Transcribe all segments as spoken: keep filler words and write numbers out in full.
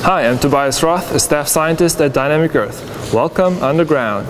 Hi, I'm Tobias Roth, a staff scientist at Dynamic Earth. Welcome underground.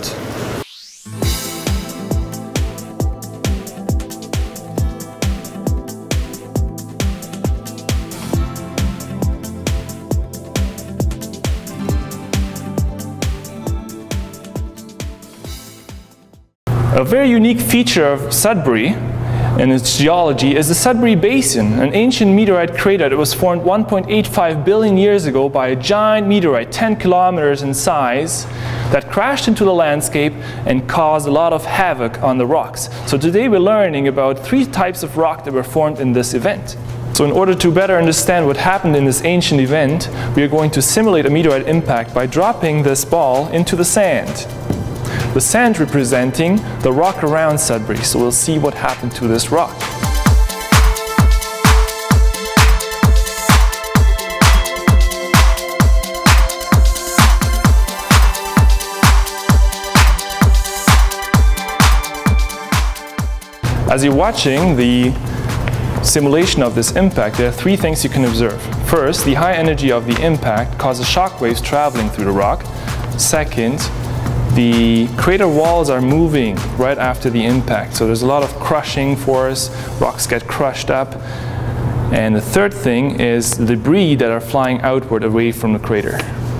A very unique feature of Sudbury and its geology is the Sudbury Basin, an ancient meteorite crater that was formed one point eight five billion years ago by a giant meteorite ten kilometers in size that crashed into the landscape and caused a lot of havoc on the rocks. So today we're learning about three types of rock that were formed in this event. So in order to better understand what happened in this ancient event, we are going to simulate a meteorite impact by dropping this ball into the sand. The sand representing the rock around Sudbury, so we'll see what happened to this rock. As you're watching the simulation of this impact, there are three things you can observe. First, the high energy of the impact causes shock waves traveling through the rock. Second, the crater walls are moving right after the impact, so there's a lot of crushing force, rocks get crushed up. And the third thing is the debris that are flying outward away from the crater.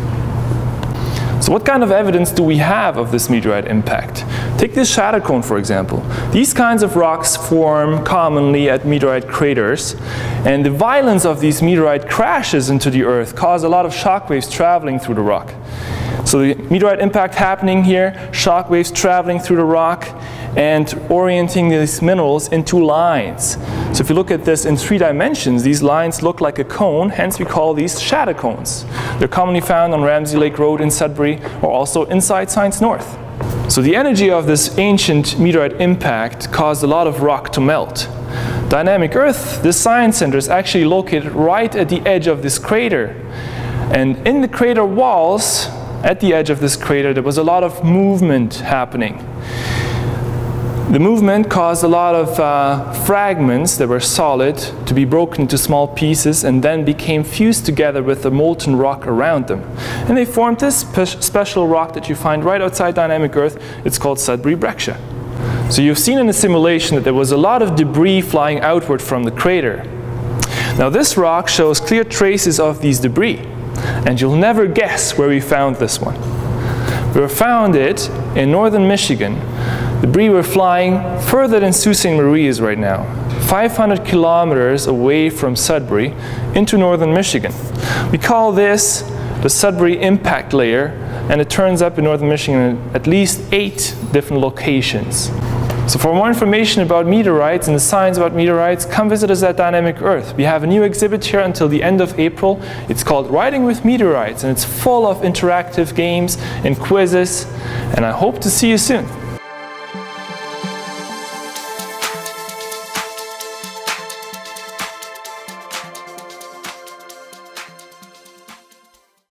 So what kind of evidence do we have of this meteorite impact? Take this shadow cone, for example. These kinds of rocks form commonly at meteorite craters, and the violence of these meteorite crashes into the earth cause a lot of shock waves traveling through the rock. So the meteorite impact happening here, shock waves traveling through the rock and orienting these minerals into lines. So if you look at this in three dimensions, these lines look like a cone, hence we call these shadow cones. They're commonly found on Ramsey Lake Road in Sudbury or also inside Science North. So the energy of this ancient meteorite impact caused a lot of rock to melt. Dynamic Earth, this science center, is actually located right at the edge of this crater. And in the crater walls, at the edge of this crater, there was a lot of movement happening. The movement caused a lot of uh, fragments that were solid to be broken into small pieces and then became fused together with the molten rock around them. And they formed this spe special rock that you find right outside Dynamic Earth. It's called Sudbury Breccia. So you've seen in the simulation that there was a lot of debris flying outward from the crater. Now this rock shows clear traces of these debris. And you'll never guess where we found this one. We found it in northern Michigan. Debris were flying further than Sault Ste. Marie is right now, five hundred kilometers away from Sudbury into northern Michigan. We call this the Sudbury impact layer, and it turns up in northern Michigan at at least eight different locations. So for more information about meteorites and the science about meteorites, come visit us at Dynamic Earth. We have a new exhibit here until the end of April. It's called Riding with Meteorites, and it's full of interactive games and quizzes, and I hope to see you soon.